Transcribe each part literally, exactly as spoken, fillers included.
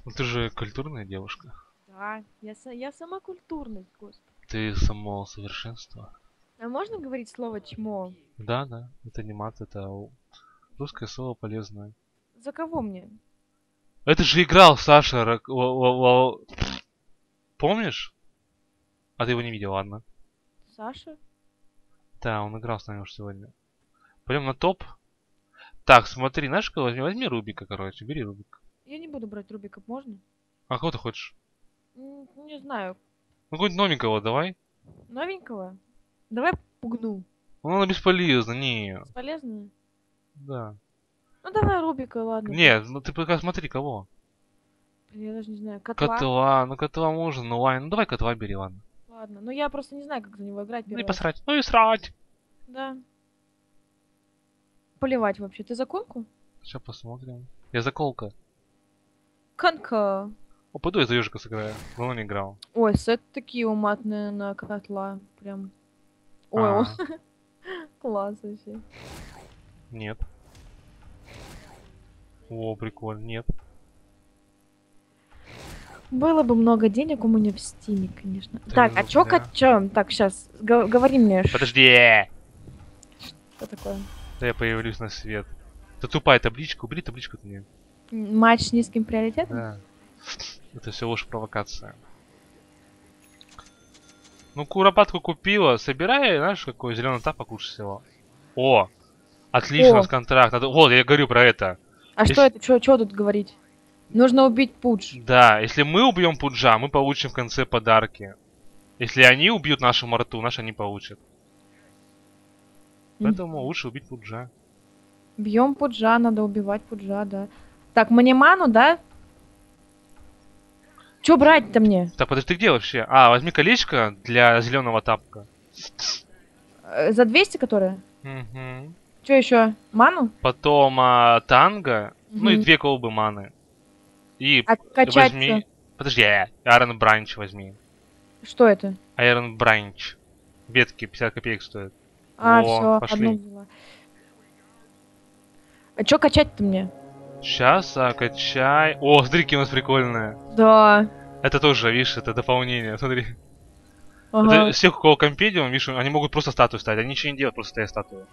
Ну ты же культурная девушка. Да, я, са- я сама культурность, господи. Ты само совершенство. А можно говорить слово чмо? Да, да. Это не мат, это у- русское слово полезное. За кого мне? Это же играл Саша. Рак- во- во- во- Помнишь? А ты его не видел, ладно. Саша? Да, он играл с нами уже сегодня. Пойдем на топ. Так, смотри, знаешь, кого возьми? Возьми Рубика, короче, бери Рубик. Я не буду брать Рубика, можно? А кого ты хочешь? М, Не знаю. Ну, какого-нибудь новенького давай. Новенького? Давай пугну. Ну, она бесполезна, не. Бесполезно? Да. Ну давай Рубика, ладно. Нет, ну ты пока смотри, кого. Блин, я даже не знаю. Котла? Котла, ну котла можно, ну лайн. Ну давай котла бери, ладно. Ладно. Ну я просто не знаю, как за него играть Ну и первый раз. посрать. Ну и срать. Да. Поливать вообще. Ты за конку? Сейчас посмотрим. Я заколка. Конка. О, пойду я за ежика сыграю. Давно не играл. Ой, сет такие уматные на котла. Прям. Ой, о, А, класс вообще. нет. О, прикольно, нет. Было бы много денег у меня в стиме, конечно. Три Так, а чё, рубля. чё? Так, сейчас, говори мне, Подожди! что такое? Да я появлюсь на свет. Это тупая табличка, убери табличку от меня. М, Матч с низким приоритетом? Да. Это все ложь, провокация. Ну, куропатку купила. Собирай, знаешь, какой зеленый тапок лучше всего. О! Отлично, О, с контракт. Надо... Вот, я говорю про это. а что Если- это? Чё, чё тут говорить? Нужно убить Пудж. Да, если мы убьем Пуджа, мы получим в конце подарки. Если они убьют нашу Марту, наши они получат. Поэтому лучше убить Пуджа. Бьем Пуджа, надо убивать Пуджа, да. Так, мне ману, да? Чё брать-то мне? Так, подожди, ты где вообще? А, возьми колечко для зеленого тапка. Э, За двести, которые? Угу. Чё еще? Ману? Потом а, танго. Ну и Мгм. две колбы маны. И А качать возьми... Подожди, Iron Branch возьми. что это? Iron Branch. Ветки пятьдесят копеек стоят. А, Во, все, пошли. одно взяла. А чё качать-то мне? Сейчас, а, качай. О, смотри, какие у нас прикольные. Да. Это тоже, видишь, это дополнение, смотри. Ага. Это всех, у кого компедиум, видишь, они могут просто статую ставить. Они ничего не делают, просто ставят статую.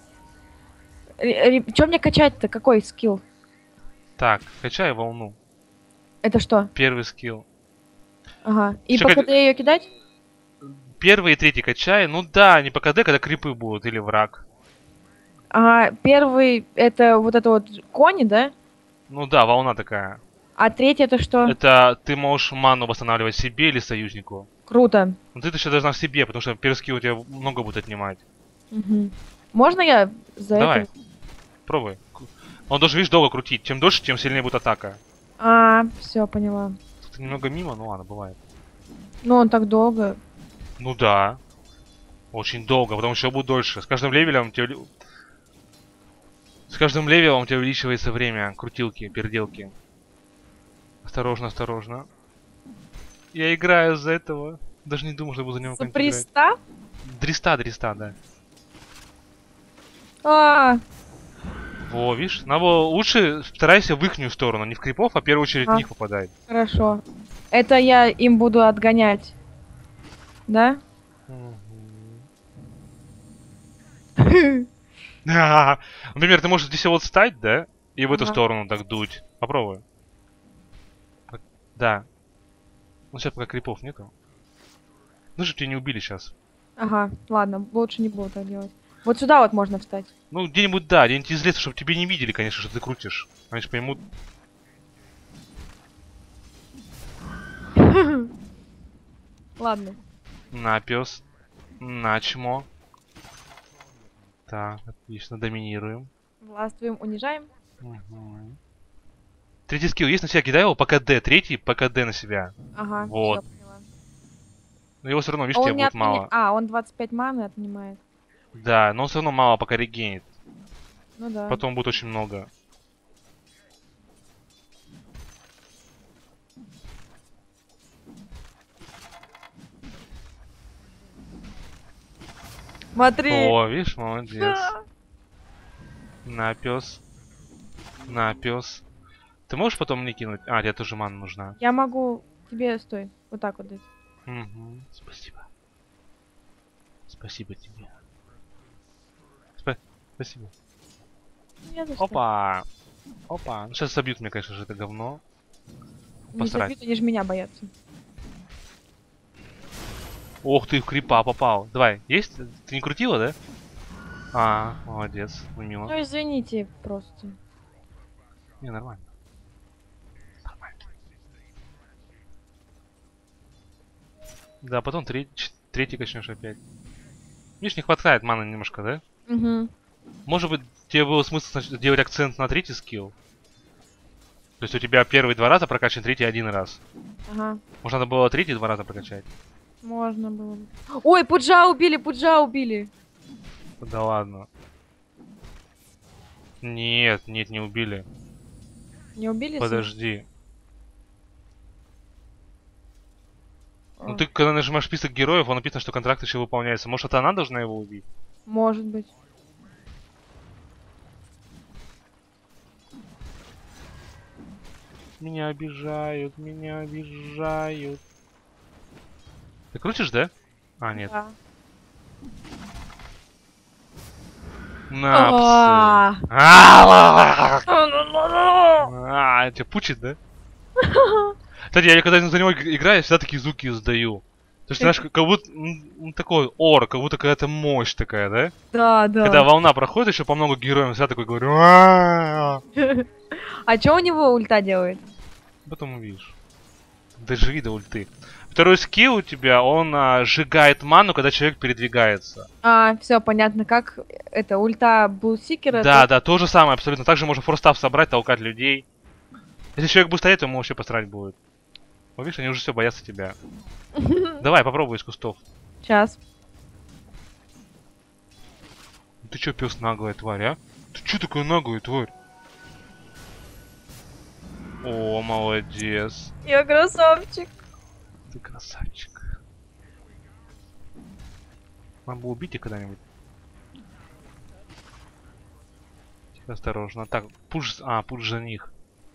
Чё мне качать-то? Какой скилл? Так, качай волну. Это что? Первый скилл. Ага. И Чё, по как- КД ее кидать? Первый и третий качай. Ну да, не по КД, когда крипы будут или враг. Ага, первый это вот это вот кони, да? Ну да, волна такая. А третий это что? Это ты можешь ману восстанавливать себе или союзнику. Круто. Но ты еще должна в себе, потому что первый скилл у тебя много будет отнимать. Мгм. Можно я за Давай, это? пробуй. Он должен, видишь, долго крутить. Чем дольше, тем сильнее будет атака. А, все, поняла. Тут немного мимо, ну ладно, бывает. Ну он так долго. Ну да. Очень долго, потому что будет дольше. С каждым левелем тебе... С каждым левелом у тебя увеличивается время крутилки, переделки. Осторожно, осторожно. Я играю из-за этого. Даже не думал, что буду за него как-нибудь играть. Суприста? Дриста, дриста, да. А, Во, видишь? Надо лучше старайся в ихнюю сторону, не в крипов, а в первую очередь в А. них попадай. хорошо. Это я им буду отгонять. Да? А, Например, ты можешь здесь вот встать, да? И в эту Ага. сторону так дуть. Попробуй. Так, да. Ну сейчас пока крипов нету. Ну же тебя не убили сейчас. Ага, ладно, лучше не буду так делать. Вот сюда вот можно встать. Ну, где-нибудь, да, где-нибудь из леса, чтобы тебя не видели, конечно, что ты крутишь. Они же поймут. Ладно. На, пес. На, чмо. Так, отлично, доминируем. Властвуем, унижаем. Мгм. Третий скилл есть на себя, кидай его по КД. Третий по КД на себя. Ага, Вот. всё, поняла. Но его все равно, видишь, А тебе он не будет отменя- мало. А, он двадцать пять маны отнимает. Да, но он все равно мало пока регенит. Ну да. Потом будет очень много. Смотри. О, видишь, молодец. Да. На, пес. На, пес. Ты можешь потом мне кинуть? А, тебе тоже мана нужна. Я могу тебе, стой, вот так вот дать. Угу. Спасибо. Спасибо тебе. Спа- Спасибо. Не за что. Опа! Опа. Ну сейчас собьют мне, конечно же, это говно. Не Посрать. забьют, они же меня боятся. Ох ты, в крипа попал. Давай, есть? Ты не крутила, да? А, молодец. Ну, мимо. Ну извините просто. Не, нормально. Нормально. Да, потом третий, третий качнешь опять. Видишь, не хватает маны немножко, да? Угу. Может быть, тебе было смысл значит, делать акцент на третий скилл? То есть у тебя первый два раза прокачан, третий один раз. Ага. Может, надо было третий два раза прокачать? Можно было бы. Ой, Пуджа убили, Пуджа убили. Да ладно. Нет, нет, не убили. Не убили? Подожди. О, Ну ты, когда нажимаешь список героев, он написано, что контракт еще выполняется. Может, это она должна его убить? может быть. Меня обижают, меня обижают. Ты крутишь, да? А, нет. Да. На, псы. А. А, а, тебя пучит, да? Кстати, я когда за него иг- играю, я всегда такие звуки издаю. То есть, знаешь, как будто м, м, такой ор, как будто какая-то мощь такая, да? Да, да. Когда волна проходит, еще по много героев, я всегда такой говорю. «А-а-а». А что у него ульта делает? Потом увидишь. Доживи до ульты. Второй скилл у тебя, он а, сжигает ману, когда человек передвигается. А, все понятно, как это ульта Булсикера. Да, да, то же самое абсолютно. Также можно форстав собрать, толкать людей. Если человек будет стоять, то ему вообще посрать будет. Вот видишь, они уже все боятся тебя. Давай, попробуй из кустов. Сейчас. Ты чё, пес наглая тварь, а? Ты чё такая наглая тварь? О, молодец. Я красавчик. Ты красавчик. Надо бы убить их когда-нибудь. Тихо, осторожно. Так, пуш... А, пуш за них.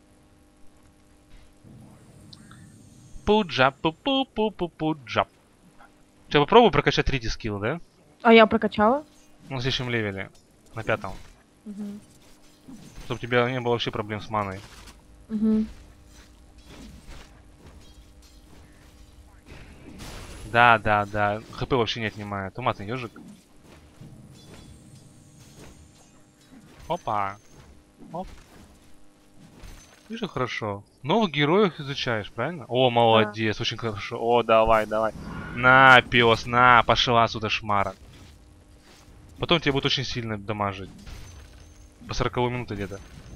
Пуджа, пу-пу-пу-пу-пуджа. Сейчас попробуй прокачать третий скилл, да? А я прокачала? На следующем левеле. На пятом. Угу. Чтобы у тебя не было вообще проблем с маной. Угу. Да, да, да. ХП вообще не отнимает. Томатный ежик. Опа. Оп. Вижу, хорошо. Новых героев изучаешь, правильно? О, молодец, очень хорошо. О, давай, давай. На, пес, на, пошла отсюда, шмара. Потом тебе будет очень сильно дамажить. По сороковой минуте где-то.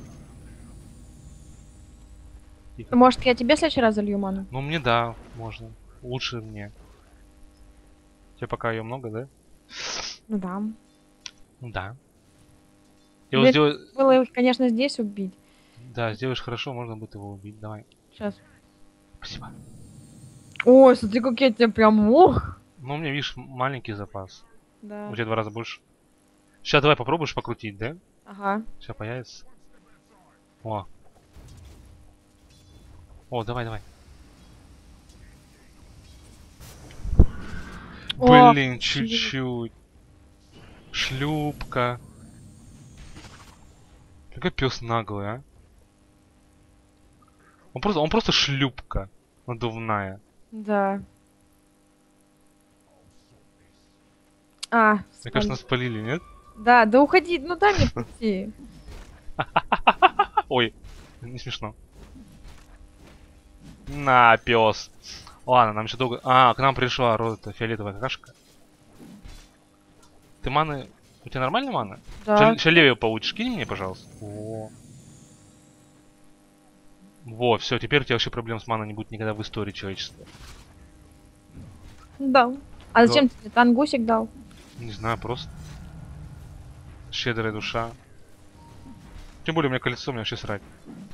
Тихо. Может, я тебе в следующий раз залью ману? Ну, мне да, можно. Лучше мне. У тебя пока ее много, да? Ну да. Ну да. Я вот Блин, сделаю... было их, конечно, здесь убить. Да, сделаешь хорошо, можно будет его убить. Давай. Сейчас. Спасибо. Ой, смотри, как я тебя прям... Ох! Ну, у меня, видишь, маленький запас. Да. У тебя два раза больше. Сейчас давай попробуешь покрутить, да? Ага. Сейчас появится. О. О, давай, давай. О, Блин, чуть-чуть. Шлюпка. Какой пес наглый, а? Он просто, он просто шлюпка надувная. Да. А, Мне смотри. кажется, нас спалили, нет? Да, да уходи, ну дай мне прийти. Ой, не смешно. На, пес. Ладно, нам еще долго... А, к нам пришла роза фиолетовая какашка. Ты маны... У тебя нормальная мана? Да. Сейчас левее получишь. Кинь мне, пожалуйста. Во. Во, все, теперь у тебя вообще проблем с маной не будет никогда в истории человечества. Да. А зачем тебе тангусик дал? Не знаю, просто. Щедрая душа. Тем более у меня колесо, мне вообще срать.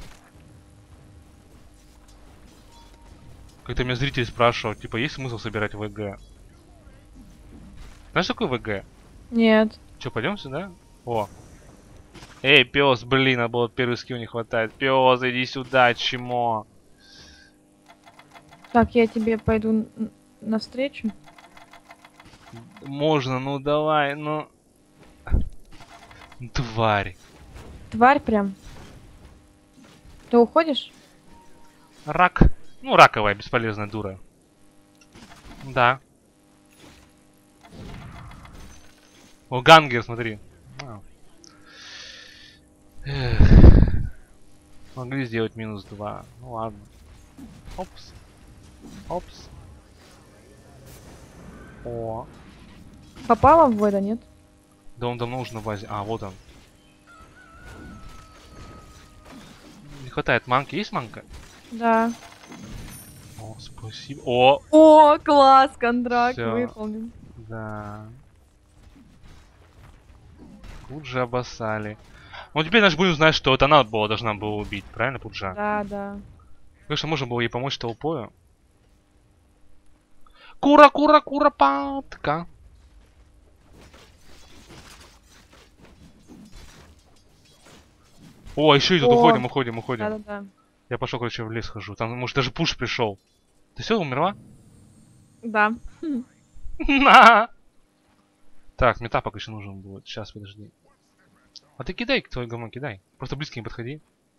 Как-то меня зритель спрашивал, типа, есть смысл собирать ВГ? Знаешь, что такое ВГ? Нет. Че, пойдем сюда? О. Эй, пес, блин, надо было первый скилл не хватает. Пес, иди сюда, чмо. Так, я тебе пойду н- навстречу. Можно, ну давай, ну. Тварь. Тварь прям. Ты уходишь? Рак. Ну, раковая, бесполезная дура. Да. О, гангер, смотри. А. Эх. Могли сделать минус два. Ну ладно. Опс. Опс. О. Попала в вода, нет? Да он давно уже на базе. А, вот он. Не хватает манки. Есть манка? Да. О, спасибо. О, О, класс, контракт Всё. выполнен. да. Тут же обоссали. Ну теперь наш будем знать, что это она была, должна была убить. Правильно, Пуджа? Да, да. Конечно, можно было ей помочь толпою. Кура, кура, кура, патка. О, еще идут, О. уходим, уходим, уходим. Да, да, да. Я пошел, короче, в лес хожу. Там, может, даже пуш пришел. Ты все, умерла? Да. Хм. На! Так, мне тапок еще нужен будет. Сейчас, подожди. А ты кидай твое говно, кидай. Просто близко не подходи.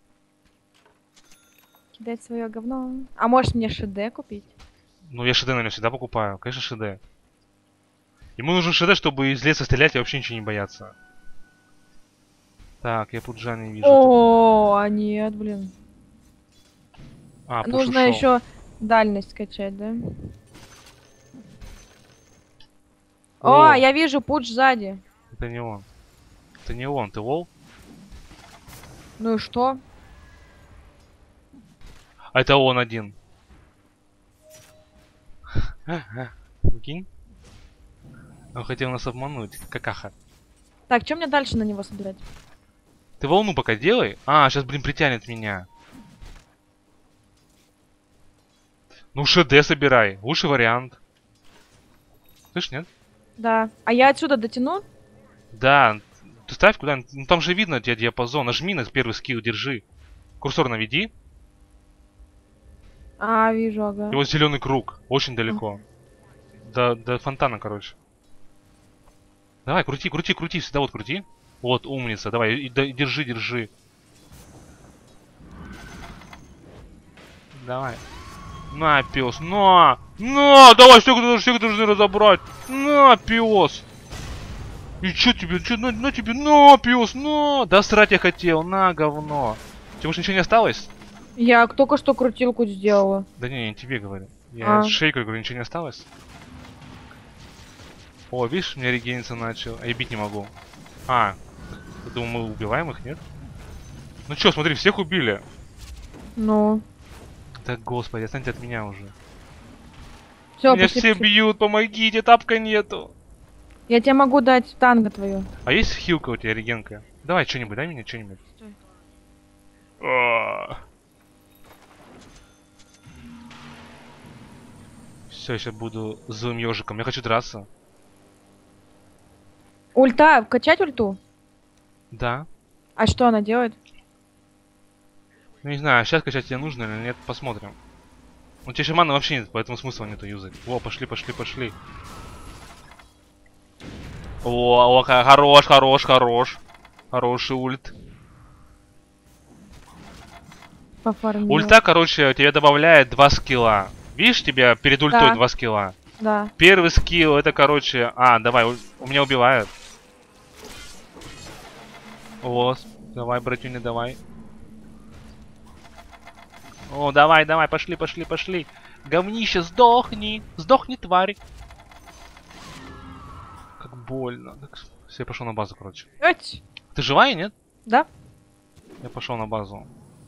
Кидать свое говно. А можешь мне ШД купить? Ну, я ШД, наверное, всегда покупаю. Конечно, ШД. Ему нужен ШД, чтобы из леса стрелять и вообще ничего не бояться. Так, я Пуджа не вижу. О, а нет, блин. А, пуш Нужно ушел. еще дальность скачать, да? О. О, я вижу путь сзади. Это не он. Это не он, ты лол? Ну и что? А это он один. Прикинь? Он хотел нас обмануть. Какаха. Так, что мне дальше на него собирать? Ты волну пока делай. А, сейчас, блин, притянет меня. Ну, ШД собирай. Лучший вариант. Слышь, нет? Да. А я отсюда дотяну? Да. Ты ставь куда-нибудь. Ну, там же видно тебе диапазон. Нажми на первый скилл, держи. Курсор наведи. А, вижу, ага. И вот зеленый круг. Очень далеко. До, до фонтана, короче. Давай, крути, крути, крути. Всегда вот крути. Вот, умница. Давай, и, да, держи, держи. Давай. На, пес, на! На! Давай, всех, всех должны разобрать! На, пес! И чё тебе, чё, на, на тебе, на, пес, на! Да срать я хотел, на, говно! Тебе больше ничего не осталось? Я только что крутилку сделала. Да не, не тебе говорю. Я А. шейку говорю, ничего не осталось? О, видишь, меня регениться начал. А я бить не могу. А, я думал, мы убиваем их, нет? Ну чё, смотри, всех убили. Ну. Да господи, отстаньте от меня уже. Все, Меня все бьют, помогите, тапка нету. Я тебе могу дать танго твою. А есть хилка у тебя, регенка? Давай что-нибудь, дай мне что-нибудь. Стой. Все, я сейчас буду злым ежиком. Я хочу драться. Ульта, качать ульту? Да. А что она делает? Ну не знаю, сейчас качать тебе нужно или нет, посмотрим. Ну тебе же маны вообще нет, поэтому смысла нету юзать. О, пошли, пошли, пошли. О, о, ха- хорош, хорош, хорош. Хороший ульт. Пофармила. Ульта, короче, тебе добавляет два скилла. Видишь, тебя перед ультой Да. два скилла. Да. Первый скилл это, короче... А, давай, у, у меня убивают. О, с- давай, братюня, давай. О, давай, давай, пошли, пошли, пошли. Говнище, сдохни. Сдохни, тварь. Как больно. Все, я пошел на базу, короче. Эть. Ты живая, нет? Да? Я пошел на базу.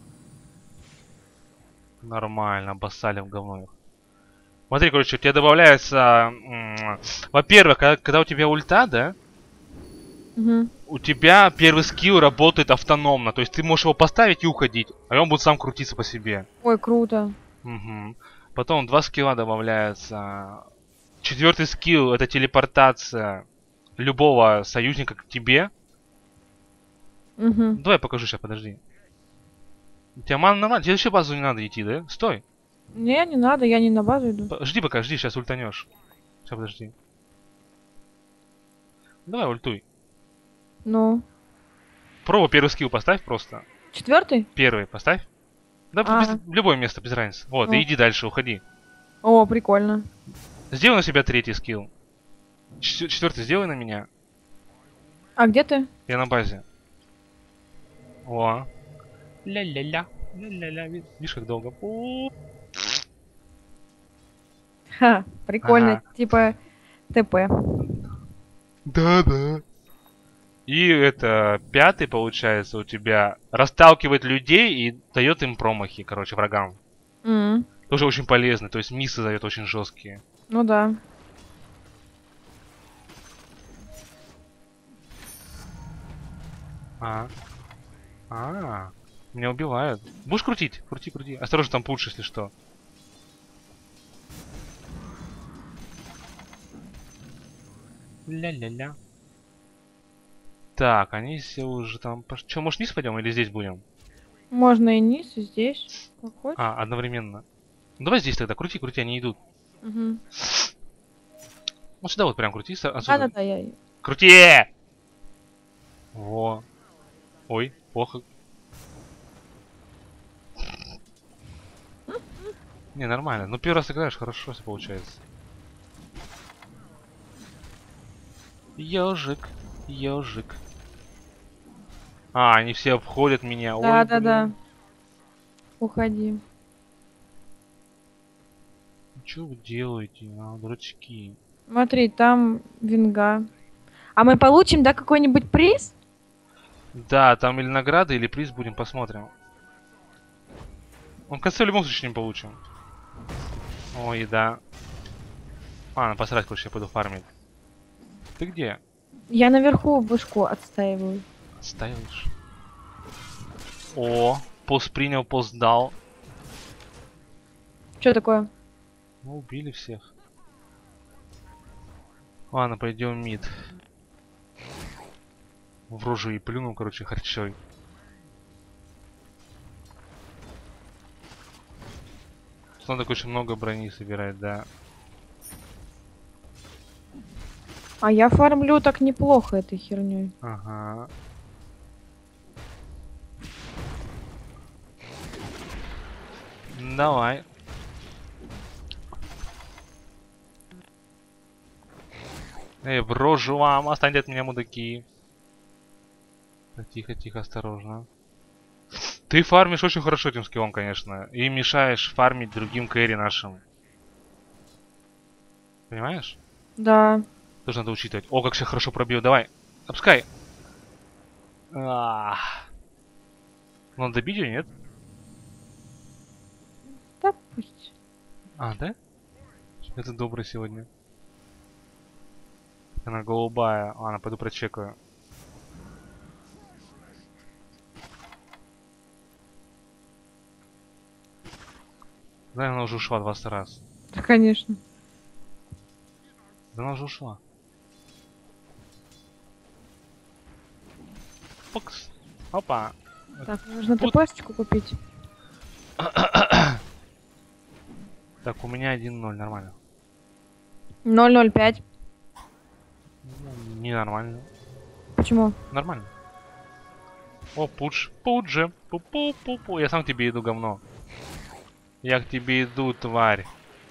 Нормально, обоссали в говно их. Смотри, короче, у тебя добавляется... м, Во-первых, когда, когда у тебя ульта, да? Угу. У тебя первый скилл работает автономно. То есть ты можешь его поставить и уходить. А он будет сам крутиться по себе. Ой, круто. Угу. Потом два скилла добавляются. Четвертый скилл это телепортация любого союзника к тебе. Угу. Давай покажу сейчас, подожди. У тебя мана нормально, тебе вообще базу не надо идти, да? Стой. Не, не надо, я не на базу иду. П- Жди пока, жди, сейчас ультанешь. Сейчас, подожди. Давай ультуй. Ну. Пробу первый скилл поставь просто. Четвертый? Первый поставь. Да, А. без- в любое место, без разницы. Вот, Ну. и иди дальше, уходи. О, прикольно. Сделай на себя третий скилл. Чет- Четвертый сделай на меня. А где ты? Я на базе. О. Ля-ля-ля. Ля-ля-ля. Ви- Видишь, как долго? О. Ха, прикольно. Ага. Типа ТП. Да-да. И это пятый, получается, у тебя расталкивает людей и дает им промахи, короче, врагам. М, Тоже очень полезно, то есть миссы дает очень жесткие. Ну да. А. А. Меня убивают. Будешь крутить? Крути, крути. Осторожно, там пуш, если что. Ля-ля-ля. Так, они все уже там... пош- Че, может, вниз пойдем или здесь будем? Можно и низ, и здесь. Как хочешь. А, одновременно. Ну, давай здесь тогда. Крути, крути, они идут. Угу. Вот сюда вот прям крути, с- отсюда. Да-да-да, я... Крути! Во. Ой, плохо. Не, нормально. Ну, первый раз играешь, хорошо все получается. Ежик, ежик. А, они все обходят меня. Ой, Да-да-да. блин. Уходи. Что вы делаете, а, дурачки? Смотри, там винга. А мы получим, да, какой-нибудь приз? Да, там или награды, или приз будем, посмотрим. Он в конце в любом случае не получим. Ой, да. Ладно, посрать, короче, я пойду фармить. Ты где? Я наверху вышку отстаиваю. Ставишь. О, пост принял, пост дал. Что такое? Ну, убили всех. Ладно, пойдем мид. В рожу и плюнул, короче, харчой. Тут надо очень много брони собирать, да. А я фармлю так неплохо этой херней. Ага. Давай. Эй, в рожу вам, останьте от меня, мудаки. Так, тихо, тихо, осторожно. Ты фармишь очень хорошо этим скиллом, конечно. И мешаешь фармить другим кэри нашим. Понимаешь? Да. Тоже надо учитывать. О, как все хорошо пробил. Давай. Опускай. Ах. Надо добить ее, нет? Да пусть. А, да? Это добрый сегодня. Она голубая. Ладно, пойду прочекаю. Да, она уже ушла двадцать раз. Да, конечно. Да она уже ушла. Покс. Опа. Так, нужно Тут- ТПшечку купить. Так, у меня один ноль, нормально. ноль ноль пять. Ну, не нормально. Почему? Нормально. О, пудж. Пудже. Пу-пу-пу-пу. Я сам к тебе иду, говно. Я к тебе иду, тварь.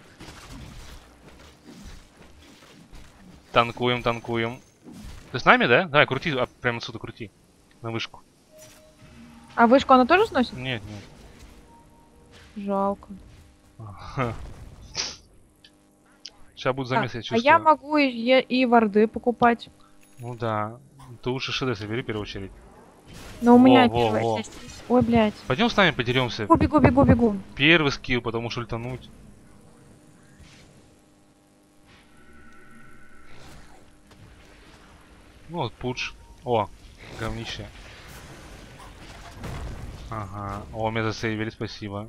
Танкуем, танкуем. Ты с нами, да? Давай, крути, а, прямо отсюда крути. На вышку. А вышку она тоже сносит? Нет, нет. Жалко. Сейчас будет замес, я А чувствую. я могу и, е- и варды покупать. Ну да. Ты лучше шеды собери в первую очередь. Но у Во, меня во, первая во. часть. Ой, блядь. Пойдем с нами подеремся. Бегу, бегу, бегу, бегу. Первый скилл, потому что ультануть. Ну вот, пудж. О, говнище. Ага. О, меня засейвили, спасибо.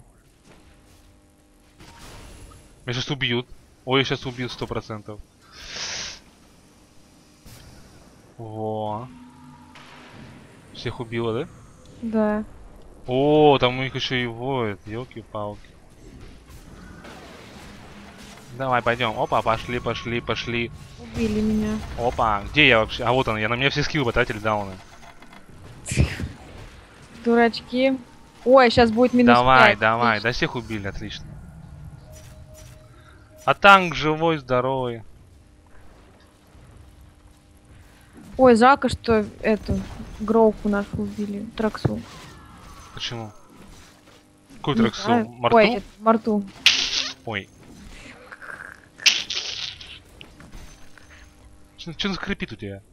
Меня сейчас убьют. Ой, сейчас убьют сто процентов. Во. Всех убила, да? Да. О, там у них еще и воет, елки-палки. Давай, пойдем. Опа, пошли, пошли, пошли. Убили меня. Опа, где я вообще? А вот он, я на меня все скиллы потратили дауны. Дурачки. Ой, сейчас будет минус Давай, пять. давай, Отлично. да всех убили, отлично. А танк живой, здоровый. Ой, жалко, что эту Гроуку нашу убили. Траксу. Почему? Какой Не траксу? знаю. Марту? Ой, это, Марту. Ой. Что скрипит у тебя?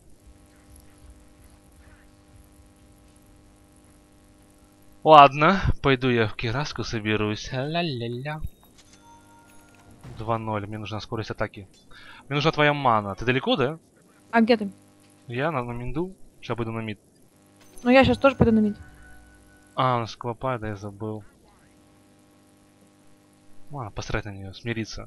Ладно, пойду я в Кираску соберусь. Ля-ля-ля. два ноль, мне нужна скорость атаки. Мне нужна твоя мана. Ты далеко, да? А где ты? Я на, на минду. Сейчас пойду на мид. Ну я сейчас тоже пойду на мид. А, у нас клопа, да я забыл. Ладно, посрать на нее, смириться.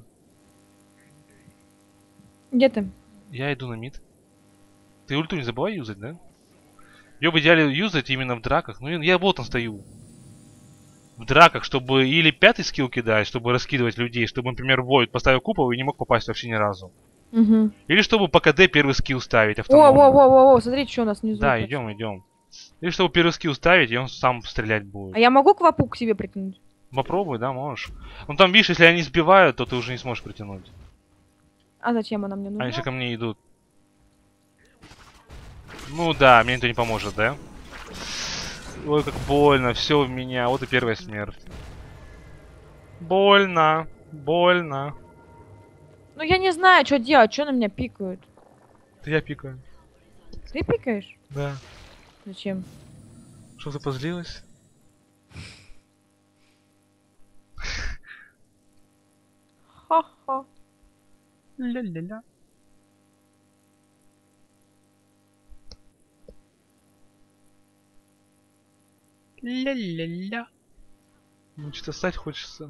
Где ты? Я иду на мид. Ты ульту не забывай юзать, да? Ее в идеале юзать именно в драках. Ну я вот он стою. В драках, чтобы или пятый скилл кидать, чтобы раскидывать людей, чтобы, например, Войд поставил купол и не мог попасть вообще ни разу. Угу. Или чтобы по КД первый скилл ставить О, автономно. о, о, о, о, смотри, что у нас внизу. Да, опять. идем, идем. Или чтобы первый скилл ставить, и он сам стрелять будет. А я могу квапу к себе притянуть? Попробуй, да, можешь. Ну там, видишь, если они сбивают, то ты уже не сможешь притянуть. А зачем она мне нужна? Они еще ко мне идут. Ну да, мне никто не поможет, да? Ой, как больно, все в меня. Вот и первая смерть. Больно, больно. Ну я не знаю, что делать, что на меня пикают. Это я пикаю. Ты пикаешь? Да. Зачем? Что ты позлилась? Ха-ха. Ля-ля-ля. Ля-ля-ля. Ну, что-то стать хочется.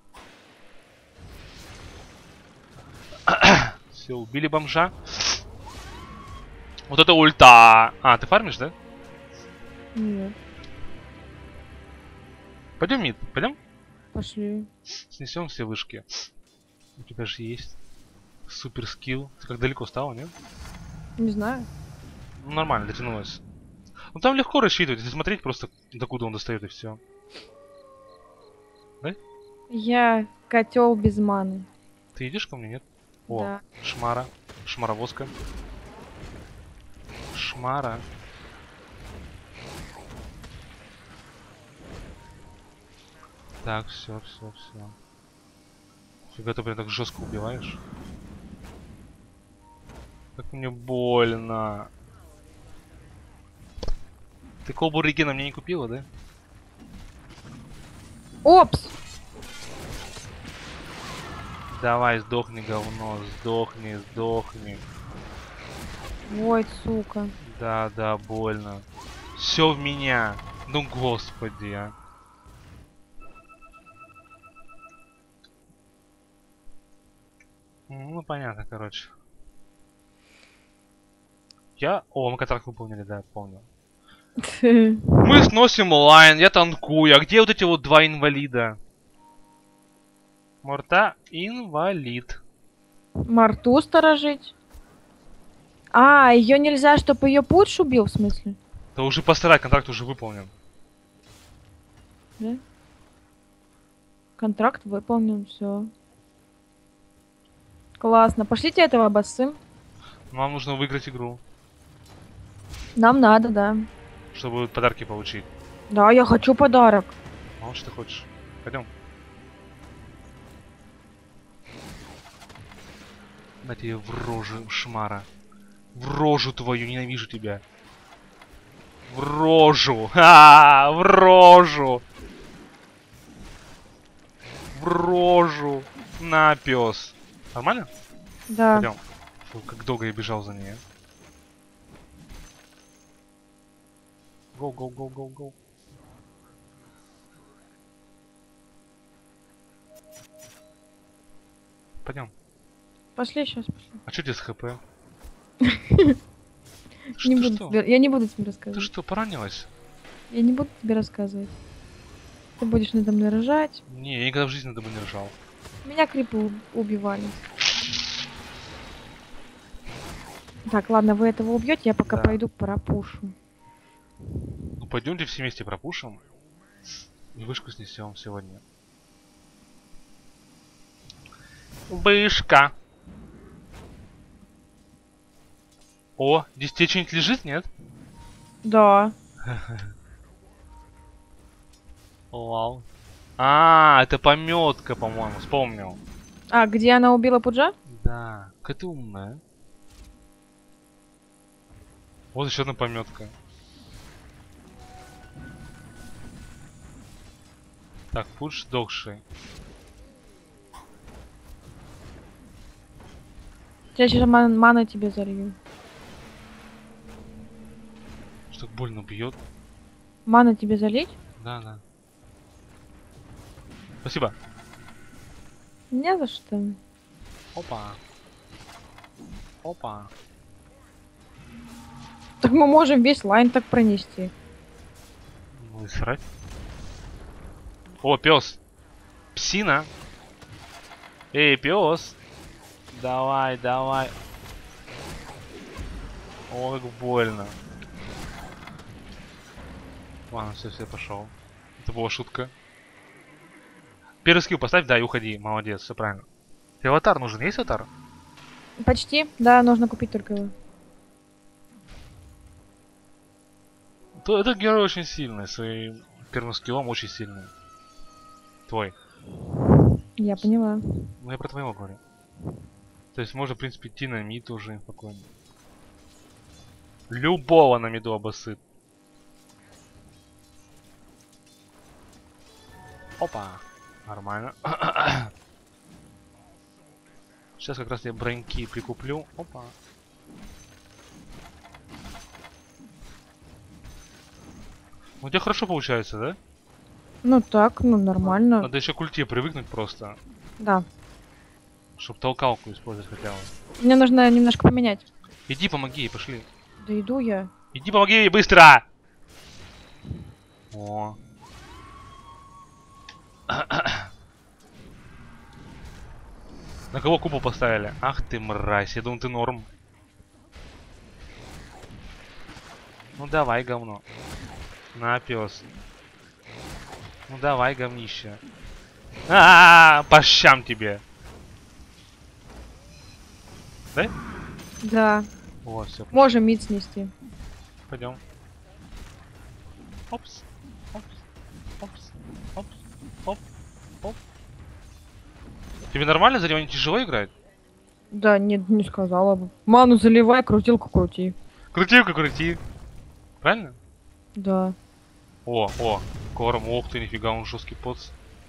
Все, убили бомжа. Вот это ульта. А, ты фармишь, да? Нет, Пойдем мид, пойдем? пошли. Снесем все вышки. У тебя же есть супер скилл. Ты как далеко стала, нет? Не знаю. Ну, нормально, дотянулась. Ну там легко рассчитывать, если смотреть просто, докуда он достает, и все. Да? Я котел без маны. Ты идешь ко мне, нет? О, Да. шмара. Шмаровозка. Шмара. Так, все, все, все. Фига ты прям так жестко убиваешь. Как мне больно. Ты колбу регена мне не купила, да? Опс! Давай, сдохни, говно, сдохни, сдохни. Ой, сука. Да, да, больно. Все в меня. Ну, господи, а. Ну, понятно, короче. Я... О, мы контракт выполнили, да, я помню. Мы сносим лайн, я танкую. А где вот эти вот два инвалида? Морта инвалид. Марту сторожить. А, ее нельзя, чтобы ее путш убил, в смысле? Да уже постарай, контракт уже выполнен. Да? Контракт выполнен, все. Классно. Пошлите этого обоссым. Нам нужно выиграть игру, Нам надо, да. чтобы подарки получить. Да, я хочу подарок. А вот что ты хочешь. Пойдем. На тебе в рожу, шмара. В рожу твою, ненавижу тебя. В рожу. А, в рожу. В рожу. На, пес. Нормально? Да. Пойдем. Фу, как долго я бежал за ней. Гоу, гоу, гоу, гоу, гоу. Пойдем. Пошли сейчас, пошли. А что тебе с хп? Что, Не буду что? тебе- Я не буду тебе Ты рассказывать. что, поранилась? Я не буду тебе рассказывать. Ты будешь надо мной рожать. Не, я никогда в жизни надо бы не ржал. Меня крипы у- убивали. Так, ладно, вы этого убьете, я пока Да. пойду пропушу. Ну пойдемте все вместе пропушим. И вышку снесем сегодня. Вышка. О, здесь тебе что-нибудь лежит, нет? Да. Вау. А, это пометка, по-моему, вспомнил. А, где она убила Пуджа? Да, какая ты умная. Вот еще одна пометка. Так, Пудж сдохший. Я сейчас ман мана тебе залью. Что так больно бьет. Мана тебе залить? Да, да. Спасибо. Не за что. Опа. Опа. Так мы можем весь лайн так пронести. Ну и срать. О, пес. Псина. Эй, пес. Давай, давай. О, как больно. Ладно, все, все, пошел. Это была шутка. Первый скилл поставь, да, и уходи. Молодец, все правильно. Тебе аватар нужен, есть аватар? Почти. Да, нужно купить только его. То этот герой очень сильный, своим первым скиллом очень сильный. Твой. Я поняла. Ну я про твоего говорю. То есть можно, в принципе, идти на мид уже спокойно. Любого на миду обоссыт. Опа. Нормально. Сейчас как раз я броньки прикуплю. Опа. У тебя хорошо получается, да? Ну так, ну нормально. Надо еще к ульте привыкнуть просто. Да. Чтоб толкалку использовать хотя бы. Мне нужно немножко поменять. Иди помоги ей, пошли. Да иду я. Иди помоги ей, быстро! О. На кого кубу поставили? Ах ты мразь, я думал ты норм. Ну давай, говно. На, пес. Ну давай, говнище. А, -а, -а, по щам тебе. Да? Да. Вот, все. Можем мид снести. Пойдем. Опс. Опс. Опс. Опс. Оп. Оп. Тебе нормально за него не тяжело играть? Да, нет, не сказала бы. Ману заливай, крутилку крути. Крути-ка, крути. Правильно? Да. О, о, корм, ох ты, нифига, он жесткий поц.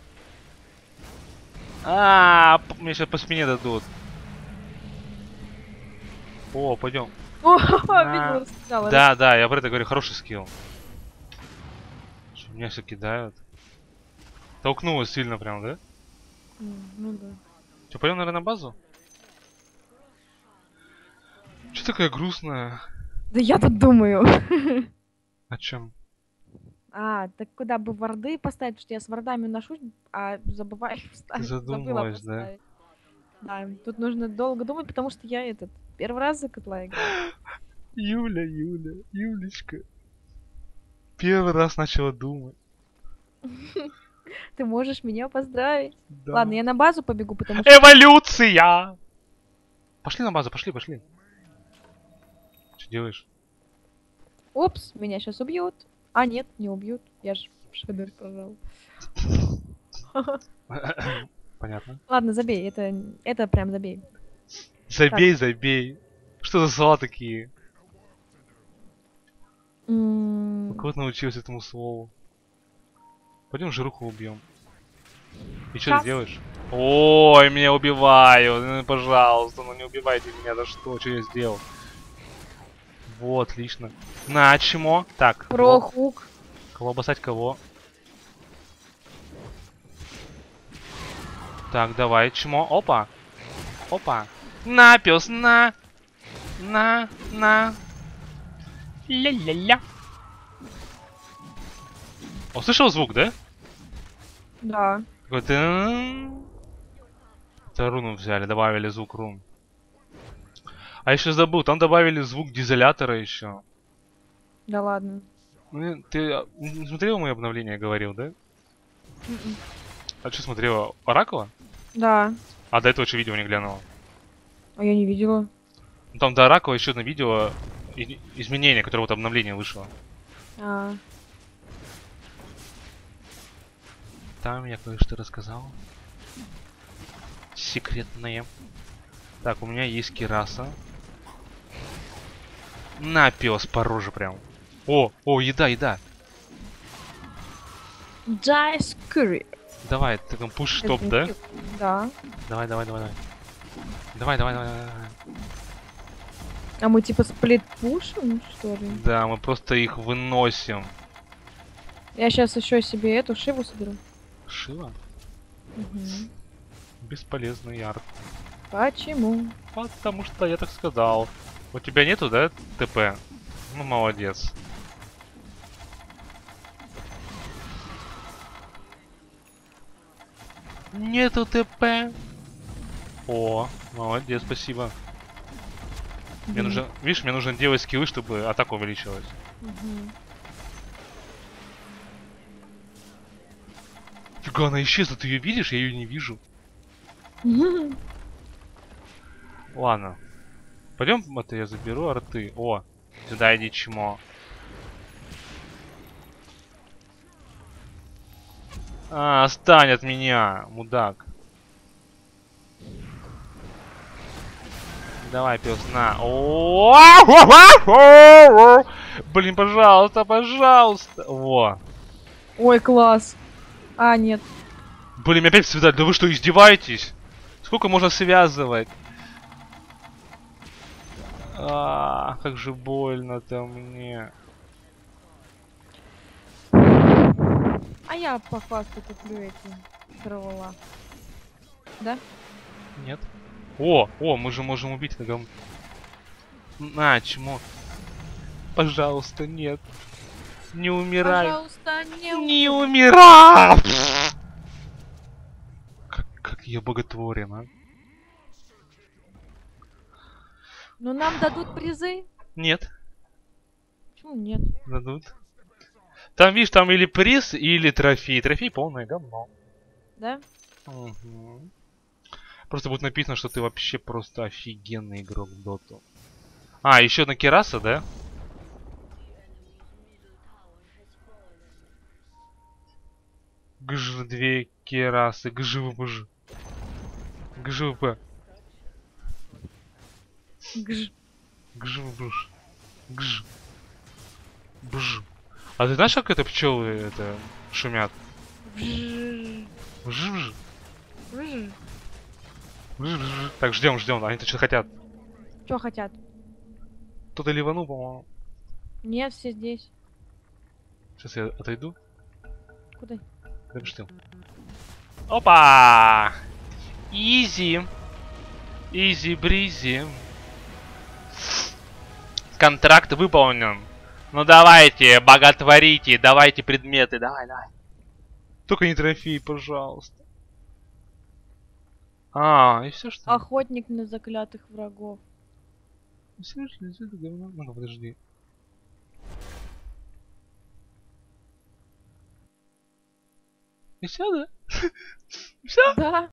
А, -а, -а мне сейчас по спине дадут. О, пойдем. О, На. видела, рассказала. Да, да, я про это говорю, хороший скилл. Что, меня все кидают. Толкнуло сильно прям, да? М, Ну да. Че, пойдем, наверное, на базу? Че такая грустная? Да я тут думаю. О чем? А, так куда бы варды поставить, потому что я с вардами ношусь, а забываю их вставить. Забыла задумалась, да? поставить. Да, тут нужно долго думать, потому что я этот первый раз за котла играю. Юля, Юля, Юлечка. Первый раз начала думать. Ты можешь меня поздравить. Да. Ладно, я на базу побегу, потому что... Эволюция! Пошли на базу, пошли, пошли. Что делаешь? Упс, меня сейчас убьют. А, нет, не убьют. Я ж шедер пожал. Понятно. Ладно, забей, это, это прям забей. Забей, забей. Что за слова такие? М, У кого ты научился этому слову? Пойдем жируху убьем. И что Щас. ты делаешь? Ой, меня убивают. Ну, пожалуйста, ну не убивайте меня. За что? Что я сделал? Вот, отлично. На, чмо. Так. Про Кого, хук. кого обоссать кого? Так, давай, чмо. Опа. Опа. На, пес, на. На, на. Ля-ля-ля. Услышал звук, да? Да. Такой тын. Это руну взяли, добавили звук рун. А еще забыл, там добавили звук дизелятора еще. Да ладно. Ну, ты а, не смотрела мои обновления, говорил, да? М-м. А что смотрела? Оракула? Да. А до этого что видео не глянула? А я не видела. Ну, там до Оракула еще одно видео и- изменения, которое вот обновление вышло. А. Там я кое-что рассказал. Секретное. Так, у меня есть кираса. На, пес, по роже прям. О, о, еда, еда. Dice Curry. Давай, ты там пуш топ, да? Да. Давай, давай, давай, давай. Давай, давай, давай, давай. давай. А мы типа сплит пушим, что ли? Да, мы просто их выносим. Я сейчас еще себе эту шиву соберу. Шила? Мгм. Бесполезный арт. Почему? Потому что я так сказал. У тебя нету, да, ТП? Ну, молодец. Нету ТП. О, молодец, спасибо. Мне Мгм. нужно, видишь, мне нужно делать скиллы, чтобы атака увеличилась. Мгм. Фига, она исчезла, ты ее видишь? Я ее не вижу. Мгм. Ладно. Пойдем, это я заберу арты. О, сюда иди, чмо. А, отстань от меня, мудак. Давай, пес, на. Блин, пожалуйста, пожалуйста. Во. Ой, класс. А, нет. Блин, меня опять связали. Да вы что, издеваетесь? Сколько можно связывать? А, как же больно-то мне. А я по факту куплю эти травола. Да? Нет. О, о, мы же можем убить это гам... На, чмо. Пожалуйста, нет. Не умирай. Пожалуйста, не Не умри. умирай! Как, как я боготворен, а? Ну нам дадут призы? Нет, Почему нет? дадут. Там, видишь, там или приз, или трофей. Трофей полное говно. Да? Мгм. Просто будет написано, что ты вообще просто офигенный игрок в доту. А, еще одна кираса, да? Гж, две кирасы. Гжвбж. Гжвб. Гж. Гжвбж. Гж. Бж. А ты знаешь, как это пчелы это шумят? Вжж. Жж. Вжж. Жж. Так, ждем, ждем. Они-то что хотят? Что хотят? Кто-то ливанул, по-моему. Нет, все здесь. Сейчас я отойду. Куда? Подожди. Опа! Изи. Изи бризи. Контракт выполнен. Ну давайте, боготворите, давайте предметы, давай, давай. Только не трофей, пожалуйста. А, и все что? ли? Охотник на заклятых врагов. Всё, что ли, всё это говно? Ну, подожди. И все, да? Все? Да.